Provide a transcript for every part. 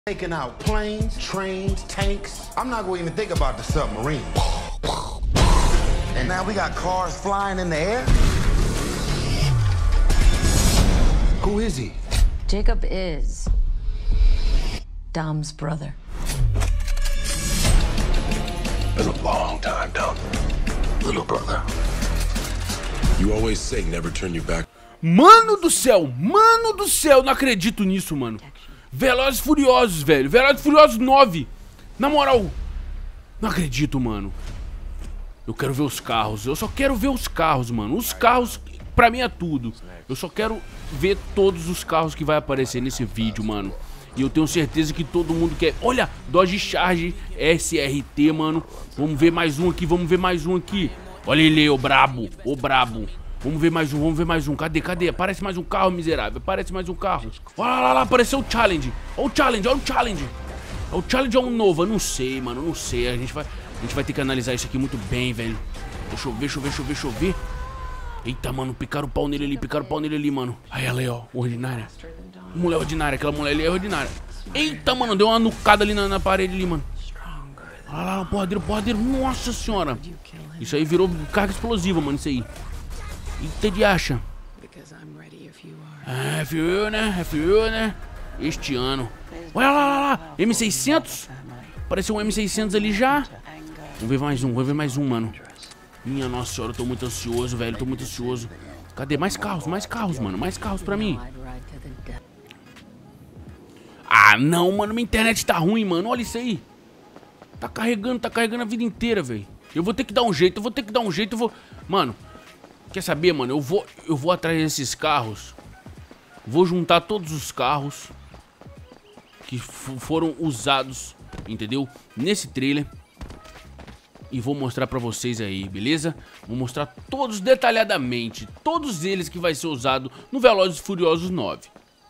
Taking out planes, trains, tanks. I'm not going to even think about the submarine. And now we got cars flying in the air? Who is he? Jacob is Dom's brother. Been a long time, Dom. Little brother. You always say never turn your back. Mano do céu, não acredito nisso, mano. Velozes e Furiosos, velho. Velozes e Furiosos 9. Na moral, não acredito, mano. Eu quero ver os carros. Eu só quero ver os carros, mano. Os carros, pra mim é tudo. Eu só quero ver todos os carros que vai aparecer nesse vídeo, mano. E eu tenho certeza que todo mundo quer. Olha, Dodge Charger SRT, mano. Vamos ver mais um aqui, vamos ver mais um aqui. Olha ele aí, ô brabo, ô brabo. Vamos ver mais um, vamos ver mais um. Cadê, cadê? Aparece mais um carro, miserável. Aparece mais um carro. Olha lá, lá, apareceu o Challenge. Olha o Challenge, olha o Challenge. O Challenge é um novo, eu não sei, mano, não sei. A gente vai ter que analisar isso aqui muito bem, velho. Deixa eu ver, deixa eu ver, deixa eu ver, deixa eu ver. Eita, mano, picaram o pau nele ali, mano. Aí ela aí, ó, ordinária. Mulher ordinária, aquela mulher ali é ordinária. Eita, mano, deu uma nucada ali na parede ali, mano. Olha lá, porradeiro, porradeiro. Nossa senhora. Isso aí virou carga explosiva, mano, isso aí. Eita de acha. É, fio, né? É fio, né? Este ano. Olha lá, lá, lá. M600. Apareceu um M600 ali já. Vamos ver mais um, mano. Minha nossa senhora, eu tô muito ansioso, velho. Tô muito ansioso. Cadê? Mais carros, mano. Mais carros pra mim. Ah, não, mano. Minha internet tá ruim, mano. Olha isso aí. Tá carregando a vida inteira, velho. Eu vou ter que dar um jeito, eu vou... Mano, quer saber, mano? Eu vou atrás desses carros. Vou juntar todos os carros que foram usados, entendeu? Nesse trailer. E vou mostrar pra vocês aí, beleza? Vou mostrar todos detalhadamente. Todos eles que vai ser usado no Velozes e Furiosos 9.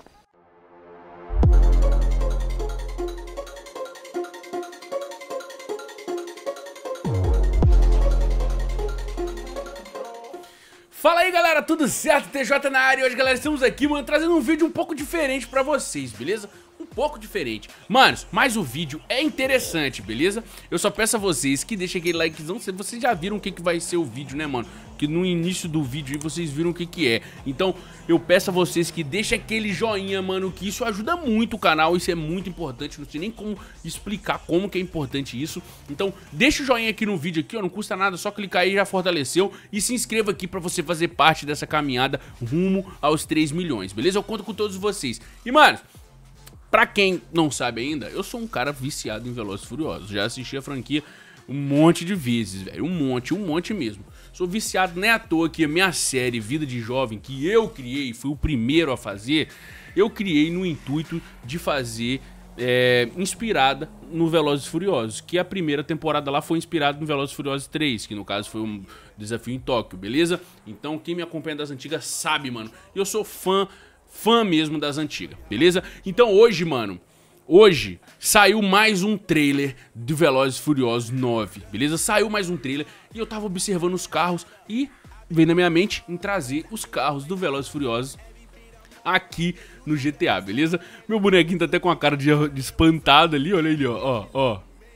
Fala aí, galera, tudo certo? TJ na área. E hoje, galera, estamos aqui, mano, trazendo um vídeo um pouco diferente pra vocês, beleza? Um pouco diferente. Manos, mas o vídeo é interessante, beleza? Eu só peço a vocês que deixem aquele likezão. Vocês já viram o que vai ser o vídeo, né, mano? Que no início do vídeo aí vocês viram o que é. Então, eu peço a vocês que deixem aquele joinha, mano, que isso ajuda muito o canal. Isso é muito importante, não sei nem como explicar como que é importante isso. Então, deixa o joinha aqui no vídeo aqui, ó, não custa nada, só clicar aí, já fortaleceu. E se inscreva aqui pra você fazer parte dessa caminhada rumo aos 3 milhões, beleza? Eu conto com todos vocês. E, mano, pra quem não sabe ainda, eu sou um cara viciado em Velozes e Furiosos. Já assisti a franquia um monte de vezes, velho. Um monte mesmo. Sou viciado, não é à toa que a minha série Vida de Jovem, que eu criei, fui o primeiro a fazer, eu criei no intuito de fazer inspirada no Velozes e Furiosos, que a primeira temporada lá foi inspirada no Velozes e Furiosos 3, que no caso foi um desafio em Tóquio, beleza? Então quem me acompanha das antigas sabe, mano. Eu sou fã mesmo das antigas, beleza? Então hoje, mano, hoje saiu mais um trailer de Velozes e Furiosos 9, beleza? Saiu mais um trailer e eu tava observando os carros e veio na minha mente em trazer os carros do Velozes e Furiosos aqui no GTA, beleza? Meu bonequinho tá até com a cara de espantado ali, olha ele, ó.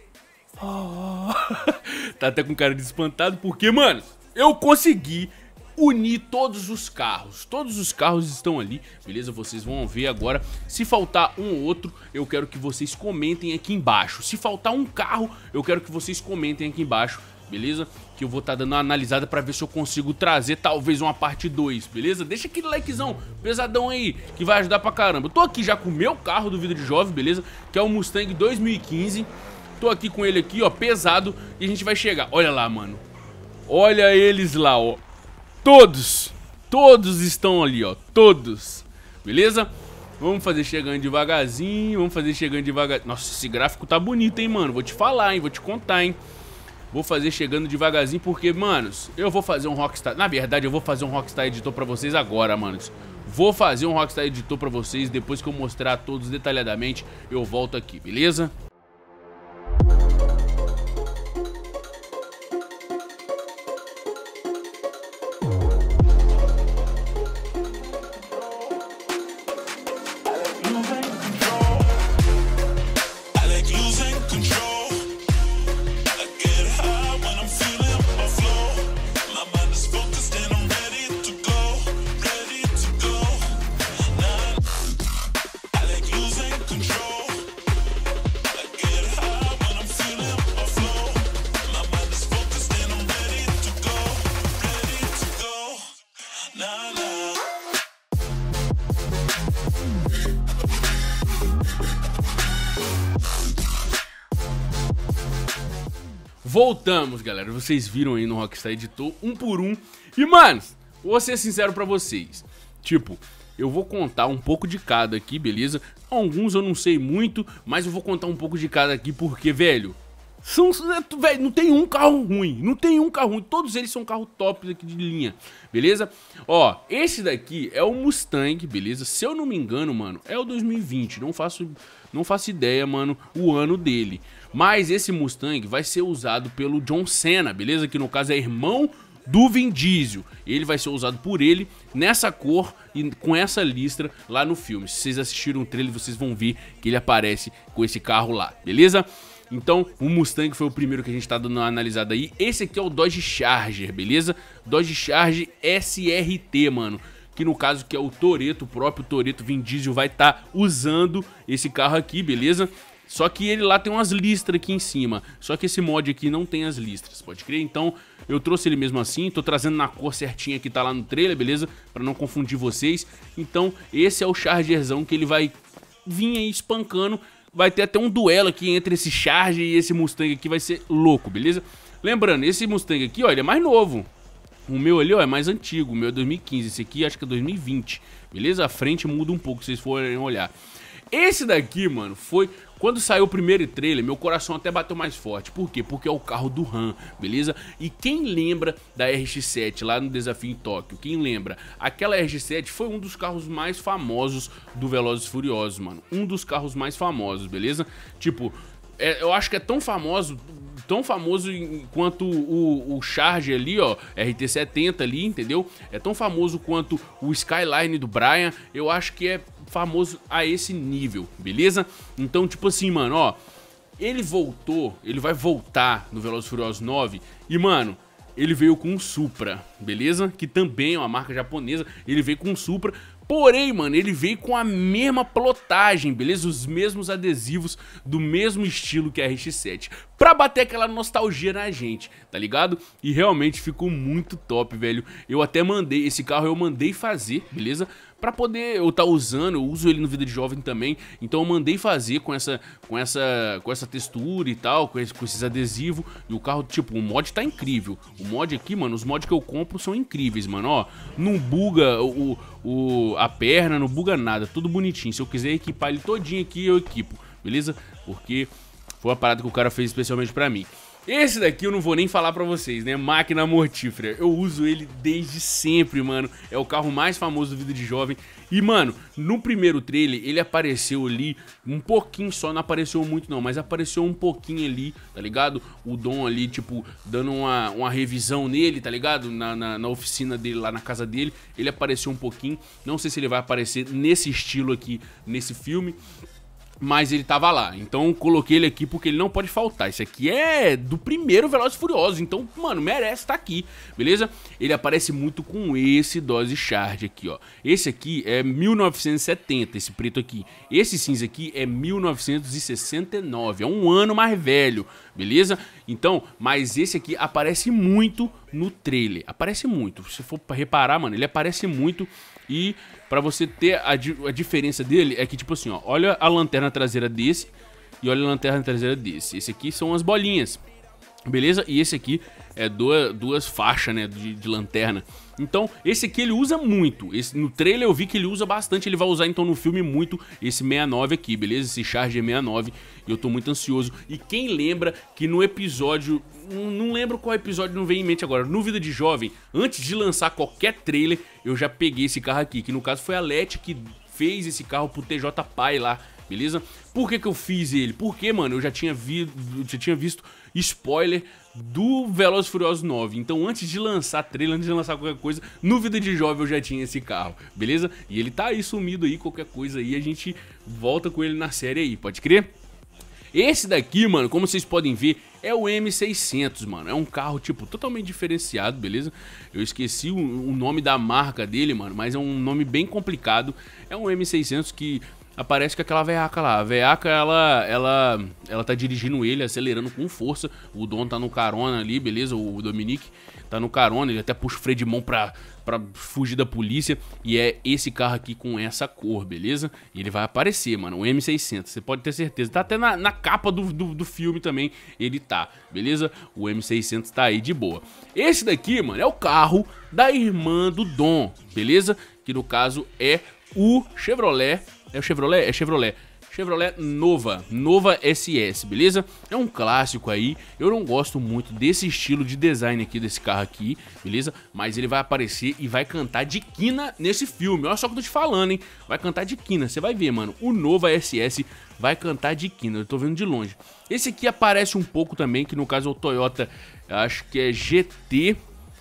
Tá até com cara de espantado porque, mano, eu consegui unir todos os carros estão ali, beleza? Vocês vão ver agora. Se faltar um ou outro, eu quero que vocês comentem aqui embaixo. Se faltar um carro, eu quero que vocês comentem aqui embaixo, beleza? Que eu vou estar dando uma analisada pra ver se eu consigo trazer talvez uma parte 2, beleza? Deixa aquele likezão pesadão aí, que vai ajudar pra caramba. Eu tô aqui já com o meu carro do Vida de Jovem, beleza? Que é o Mustang 2015. Tô aqui com ele aqui, ó, pesado. E a gente vai chegar, olha lá, mano. Olha eles lá, ó. Todos estão ali, ó, todos, beleza? Vamos fazer chegando devagarzinho, Nossa, esse gráfico tá bonito, hein, mano, vou te falar, hein, vou te contar, hein. Vou fazer chegando devagarzinho porque, manos, eu vou fazer um Rockstar, na verdade eu vou fazer um Rockstar Editor pra vocês agora, manos. Vou fazer um Rockstar Editor pra vocês, depois que eu mostrar todos detalhadamente, eu volto aqui, beleza? voltamos, galera. Vocês viram aí no Rockstar Editor, um por um. E, mano, vou ser sincero pra vocês. Tipo, eu vou contar um pouco de cada aqui, beleza? Alguns eu não sei muito, mas eu vou contar um pouco de cada aqui porque, velho, velho, não tem um carro ruim, não tem um carro ruim, todos eles são carros tops aqui de linha, beleza? Ó, esse daqui é o Mustang, beleza? Se eu não me engano, mano, é o 2020, não faço ideia, mano, o ano dele. Mas esse Mustang vai ser usado pelo John Cena, beleza? Que no caso é irmão do Vin Diesel. Ele vai ser usado por ele nessa cor e com essa listra lá no filme. Se vocês assistiram o trailer, vocês vão ver que ele aparece com esse carro lá, beleza? Então, o Mustang foi o primeiro que a gente tá dando uma analisada aí. Esse aqui é o Dodge Charger, beleza? Dodge Charger SRT, mano. Que no caso que é o Toretto, o próprio Toretto Vin Diesel vai estar usando esse carro aqui, beleza? Só que ele lá tem umas listras aqui em cima. Só que esse mod aqui não tem as listras, pode crer? Então eu trouxe ele mesmo assim, tô trazendo na cor certinha que tá lá no trailer, beleza? Pra não confundir vocês. Então esse é o Chargerzão que ele vai vir aí espancando. Vai ter até um duelo aqui entre esse Charger e esse Mustang aqui, vai ser louco, beleza? Lembrando, esse Mustang aqui, ó, ele é mais novo. O meu ali, ó, é mais antigo, o meu é 2015, esse aqui acho que é 2020, beleza? A frente muda um pouco, se vocês forem olhar. Esse daqui, mano, foi... Quando saiu o primeiro trailer, meu coração até bateu mais forte. Por quê? Porque é o carro do Han, beleza? E quem lembra da RX-7 lá no Desafio em Tóquio? Quem lembra? Aquela RX-7 foi um dos carros mais famosos do Velozes e Furiosos, mano. Um dos carros mais famosos, beleza? Tipo, eu acho que é tão famoso quanto o Charger ali, ó, RT-70 ali, entendeu? É tão famoso quanto o Skyline do Brian, eu acho que é famoso a esse nível, beleza? Então, tipo assim, mano, ó, ele vai voltar no Velozes e Furiosos 9 e, mano, ele veio com um Supra, beleza? Que também é uma marca japonesa, ele veio com um Supra. Porém, mano, ele veio com a mesma plotagem, beleza? Os mesmos adesivos do mesmo estilo que a RX-7. Pra bater aquela nostalgia na gente, tá ligado? E realmente ficou muito top, velho. Eu até mandei, esse carro eu mandei fazer, beleza? Pra poder eu tá usando, eu uso ele no Vida de Jovem também. Então eu mandei fazer com essa textura e tal, com esses adesivos. E o carro, tipo, o mod tá incrível. O mod aqui, mano, os mods que eu compro são incríveis, mano. Ó, não buga a perna, não buga nada, tudo bonitinho. Se eu quiser equipar ele todinho aqui, eu equipo, beleza? Porque foi uma parada que o cara fez especialmente pra mim. Esse daqui eu não vou nem falar pra vocês, né? Máquina mortífera. Eu uso ele desde sempre, mano. É o carro mais famoso do Vida de Jovem. E, mano, no primeiro trailer ele apareceu ali um pouquinho só. Não apareceu muito não, mas apareceu um pouquinho ali, tá ligado? O Dom ali, tipo, dando uma revisão nele, tá ligado? Na oficina dele, lá na casa dele. Ele apareceu um pouquinho. Não sei se ele vai aparecer nesse estilo aqui, nesse filme, mas ele tava lá, então coloquei ele aqui porque ele não pode faltar. Esse aqui é do primeiro Velozes e Furiosos, então, mano, merece estar aqui, beleza? Ele aparece muito com esse Dodge Charger aqui, ó. Esse aqui é 1970, esse preto aqui. Esse cinza aqui é 1969, é um ano mais velho, beleza? Então, mas esse aqui aparece muito no trailer, aparece muito. Se for pra reparar, mano, ele aparece muito. E pra você ter a diferença dele é que, tipo assim, ó, olha a lanterna traseira desse e olha a lanterna traseira desse. Esse aqui são as bolinhas, beleza? E esse aqui é duas faixas, né, de lanterna. Então, esse aqui ele usa muito. No trailer eu vi que ele usa bastante. Ele vai usar, então, no filme muito esse 69 aqui, beleza? Esse Charger 69. E eu tô muito ansioso. E quem lembra que no episódio... Não lembro qual episódio, não vem em mente agora. No Vida de Jovem, antes de lançar qualquer trailer, eu já peguei esse carro aqui. Que no caso foi a Leti que fez esse carro pro TJ Pai lá, beleza? Por que eu fiz ele? Porque, mano, eu já tinha visto spoiler do Velozes e Furiosos 9. Então, antes de lançar trailer, antes de lançar qualquer coisa, no Vida de Jovem eu já tinha esse carro, beleza? E ele tá aí sumido aí, qualquer coisa aí, a gente volta com ele na série aí, pode crer? Esse daqui, mano, como vocês podem ver, é o M600, mano. É um carro, tipo, totalmente diferenciado, beleza? Eu esqueci o nome da marca dele, mano, mas é um nome bem complicado. É um M600 que aparece com aquela veiaca lá. A veiaca, ela tá dirigindo ele, acelerando com força. O Dom tá no carona ali, beleza? O Dominique tá no carona, ele até puxa o freio de mão pra fugir da polícia. E é esse carro aqui com essa cor, beleza? E ele vai aparecer, mano, o M600, você pode ter certeza. Tá até na capa do filme também, ele tá, beleza? O M600 tá aí de boa. Esse daqui, mano, é o carro da irmã do Dom, beleza? Que no caso é o Chevrolet. É o Chevrolet? É Chevrolet. Chevrolet Nova SS, beleza? É um clássico aí, eu não gosto muito desse estilo de design aqui desse carro aqui, beleza? Mas ele vai aparecer e vai cantar de quina nesse filme, olha só o que eu tô te falando, hein? Vai cantar de quina, você vai ver, mano, o Nova SS vai cantar de quina, eu tô vendo de longe. Esse aqui aparece um pouco também, que no caso é o Toyota, acho que é GT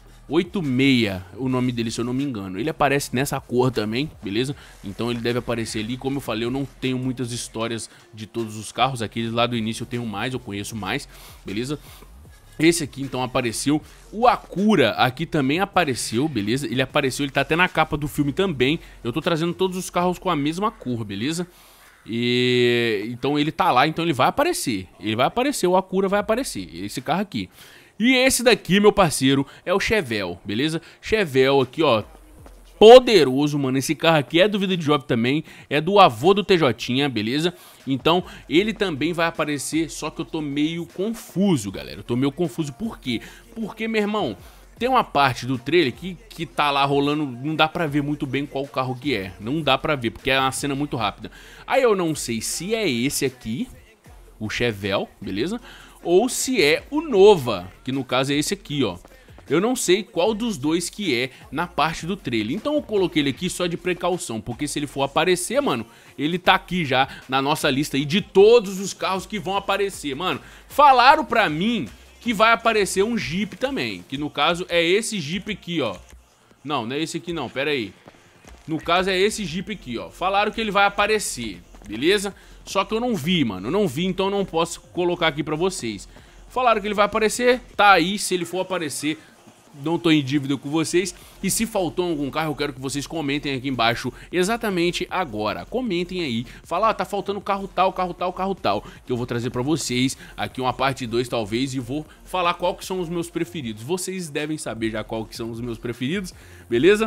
86, o nome dele, se eu não me engano. Ele aparece nessa cor também, beleza? Então ele deve aparecer ali. Como eu falei, eu não tenho muitas histórias de todos os carros. Aqueles lá do início eu tenho mais, eu conheço mais, beleza? Esse aqui então apareceu. O Acura aqui também apareceu, beleza? Ele apareceu, ele tá até na capa do filme também. Eu tô trazendo todos os carros com a mesma cor, beleza? E então ele tá lá, então ele vai aparecer. Ele vai aparecer, o Acura vai aparecer, esse carro aqui. E esse daqui, meu parceiro, é o Chevelle, beleza? Chevelle aqui, ó, poderoso, mano. Esse carro aqui é do Vida de Job também, é do avô do TJ, beleza? Então, ele também vai aparecer, só que eu tô meio confuso, galera. Eu tô meio confuso, por quê? Porque, meu irmão, tem uma parte do trailer que tá lá rolando, não dá pra ver muito bem qual carro que é. Não dá pra ver, porque é uma cena muito rápida. Aí eu não sei se é esse aqui, o Chevelle, beleza? Ou se é o Nova, que no caso é esse aqui, ó. Eu não sei qual dos dois que é na parte do trailer. Então eu coloquei ele aqui só de precaução, porque se ele for aparecer, mano, ele tá aqui já na nossa lista aí de todos os carros que vão aparecer, mano. Falaram pra mim que vai aparecer um Jeep também, que no caso é esse Jeep aqui, ó. Não, não é esse aqui não, pera aí. No caso é esse Jeep aqui, ó. Falaram que ele vai aparecer, beleza? Só que eu não vi, mano, eu não vi, então eu não posso colocar aqui pra vocês. Falaram que ele vai aparecer, tá aí, se ele for aparecer, não tô em dívida com vocês. E se faltou algum carro, eu quero que vocês comentem aqui embaixo exatamente agora. Comentem aí, fala, ah, tá faltando carro tal, carro tal, carro tal, que eu vou trazer pra vocês aqui uma parte 2 talvez, e vou falar qual que são os meus preferidos. Vocês devem saber já qual que são os meus preferidos, beleza?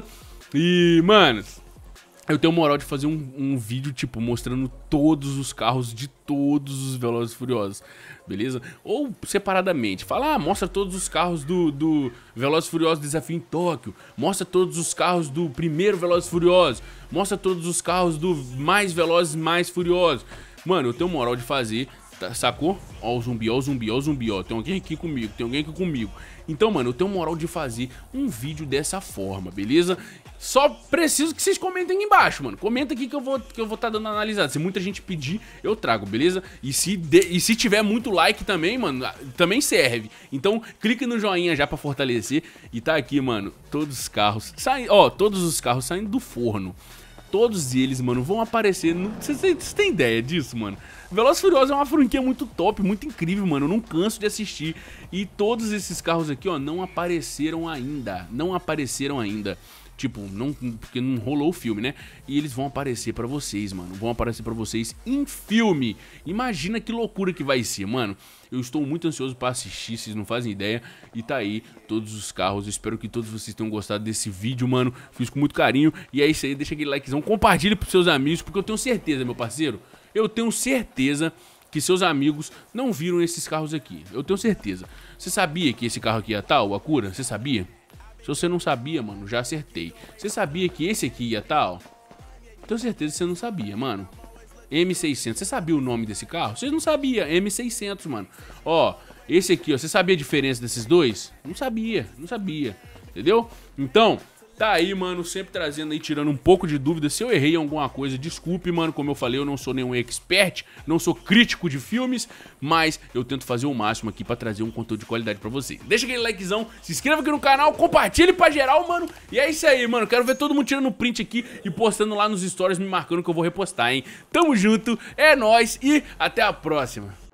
E, manos, eu tenho moral de fazer um vídeo, tipo, mostrando todos os carros de todos os Velozes e Furiosos, beleza? Ou separadamente, fala, ah, mostra todos os carros do Velozes e Furiosos Desafio em Tóquio, mostra todos os carros do primeiro Velozes e Furiosos, mostra todos os carros do mais Velozes e mais Furiosos. Mano, eu tenho moral de fazer, tá, sacou? Ó o zumbi, ó o zumbi, ó o zumbi, ó, tem alguém aqui comigo, tem alguém aqui comigo. Então, mano, eu tenho moral de fazer um vídeo dessa forma, beleza? Só preciso que vocês comentem aqui embaixo, mano. Comenta aqui que eu vou tá dando analisada. Se muita gente pedir, eu trago, beleza? E se tiver muito like também, mano, também serve. Então, clique no joinha já pra fortalecer. E tá aqui, mano, todos os carros saem, ó, todos os carros saindo do forno. Todos eles, mano, vão aparecer no... Vocês têm ideia disso, mano? Velozes e Furiosos é uma franquia muito top, muito incrível, mano. Eu não canso de assistir. E todos esses carros aqui, ó, não apareceram ainda. Não apareceram ainda. Tipo, não, porque não rolou o filme, né? E eles vão aparecer pra vocês, mano. Vão aparecer pra vocês em filme. Imagina que loucura que vai ser, mano. Eu estou muito ansioso pra assistir, vocês não fazem ideia. E tá aí todos os carros. Eu espero que todos vocês tenham gostado desse vídeo, mano. Fiz com muito carinho. E é isso aí, deixa aquele likezão. Compartilhe pros seus amigos, porque eu tenho certeza, meu parceiro. Eu tenho certeza que seus amigos não viram esses carros aqui. Eu tenho certeza. Você sabia que esse carro aqui ia tal, o Acura? Você sabia? Se você não sabia, mano, já acertei. Você sabia que esse aqui ia tal? Tenho certeza que você não sabia, mano. M600, você sabia o nome desse carro? Você não sabia, M600, mano. Ó, esse aqui, ó, você sabia a diferença desses dois? Não sabia, entendeu? Então, tá aí, mano, sempre trazendo aí, tirando um pouco de dúvida. Se eu errei em alguma coisa, desculpe, mano. Como eu falei, eu não sou nenhum expert, não sou crítico de filmes, mas eu tento fazer o máximo aqui pra trazer um conteúdo de qualidade pra vocês. Deixa aquele likezão, se inscreva aqui no canal, compartilhe pra geral, mano. E é isso aí, mano. Quero ver todo mundo tirando print aqui e postando lá nos stories, me marcando que eu vou repostar, hein. Tamo junto, é nóis e até a próxima.